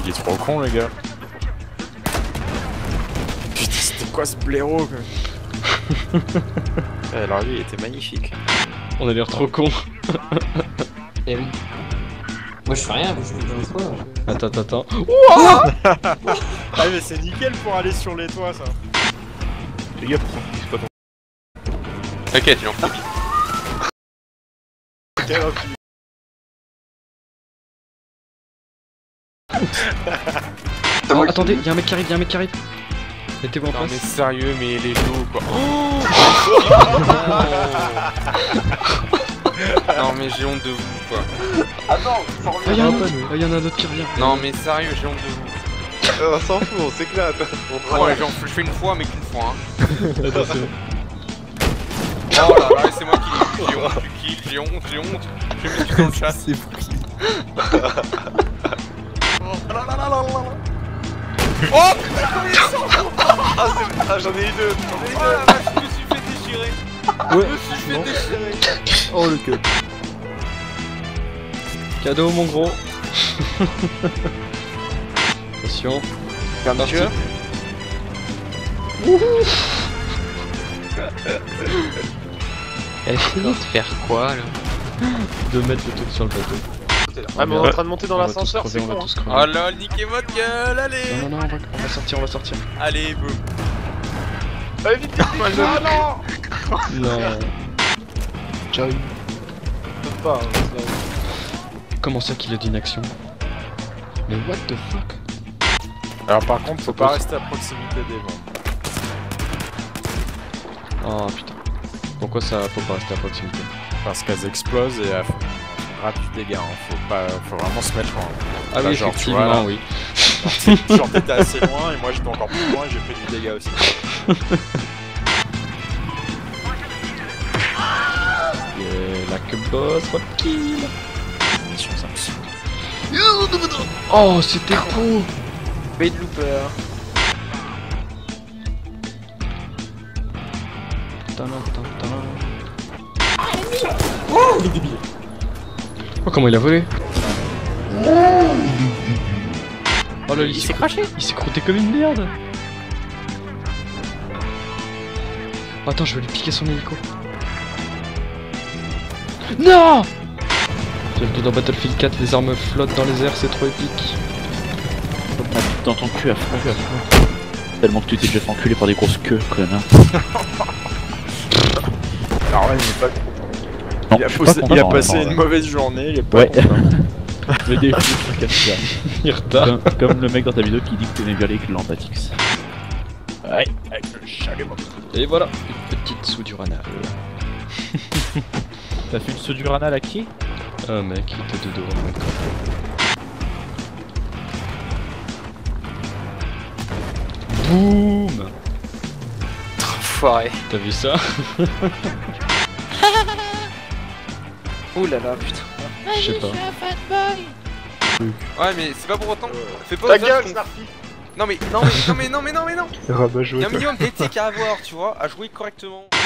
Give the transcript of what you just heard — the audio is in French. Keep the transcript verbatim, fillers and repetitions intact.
Il est trop con, le gars. Putain, c'était quoi ce blaireau, quoi. Alors lui, il était magnifique. On a l'air trop con. Eh oui. Moi je fais rien, je fais dans le toit. Attends, attends, attends. Ah mais c'est nickel pour aller sur les toits, ça. Les gars, pourquoi c'est pas ton... T'inquiète, il en faut. Oh, attendez, y'a un mec qui arrive, y'a un mec qui arrive. Mettez-vous en Non place. mais sérieux, mais les lots quoi. Oh non mais j'ai honte de vous quoi. Ah non, Ah, y'a un autre, ah, y'en a un autre qui revient. Non mais sérieux, j'ai honte de vous. On s'en fout, on s'éclate. Ouais, j'en fais- je fais une fois mais qu'une fois hein. Attention. Oh là là, c'est moi qui j'ai honte, tu kills, j'ai honte, j'ai honte. Je vais mettre dans le chat. C'est pour qui? Oh là là là là là. Oh Ah, ah j'en ai eu deux. oh la vache, je me suis fait déchirer. Je Ouais. me suis fait déchirer. Oh le cut. Cadeau mon gros. Attention. Parti. Elle finit de faire quoi là? De mettre le truc sur le bateau. Ah, mais on est en train de monter dans On va tous l'ascenseur, crever, c'est on va con. tous crever. Oh là, niquez votre gueule, allez. Non, non, non, on va, on va sortir, on va sortir. Allez, boum. Allez, vite, vite, vite. Ah non. Non. Ciao. Pas, hein, Comment ça qu'il a d'inaction? Mais what the fuck? Alors par contre, faut pas rester à proximité des bombes. Oh putain. Pourquoi ça faut pas rester à proximité? Parce qu'elles explosent et elles font grave du dégât. Hein. Faut, pas, faut vraiment se mettre en... Ah Là, oui, genre, tu vois, effectivement, là. oui. Genre t'étais assez loin et moi j'étais encore plus loin et j'ai pris du dégât aussi. Et la que boss, what kill. Mission ça me saoule. Oh, c'était cool. Bait looper. Tadam, tadam, tadam. Oh, il est débile. Oh, comment il a volé? Oh là, il, Il s'est craché. Il s'est croûté comme une merde. Attends, je vais lui piquer son hélico. Non! Bienvenue dans Battlefield quatre, les armes flottent dans les airs, c'est trop épique. Ah, dans ton cul à fond, à fond. Tellement que tu t'es déjà fait enculer par des grosses queues, connard. Alors là il est pas Non, Il a, je suis posé- pas il a content, passé alors, une là. mauvaise journée, il est pas Ouais. content. Mais des fous, comme ça. Il repart. Comme, comme le mec dans ta vidéo qui dit que t'aimais bien les clans Batix. Ouais, avec le chalumeau. Et voilà, une petite soudure anale. T'as fait une soudure anale à qui? Un mec, il était de dos en même temps. Boum! Enfoiré. T'as vu ça? Ouh là là, putain. Je sais pas. Ouais, mais c'est pas pour autant. Fais pas Ta aux autres gueule, qu'on- Snarky. Non mais non mais non mais non mais non mais non. Rabat Il y a un minimum d'éthique à avoir, tu vois, à jouer correctement.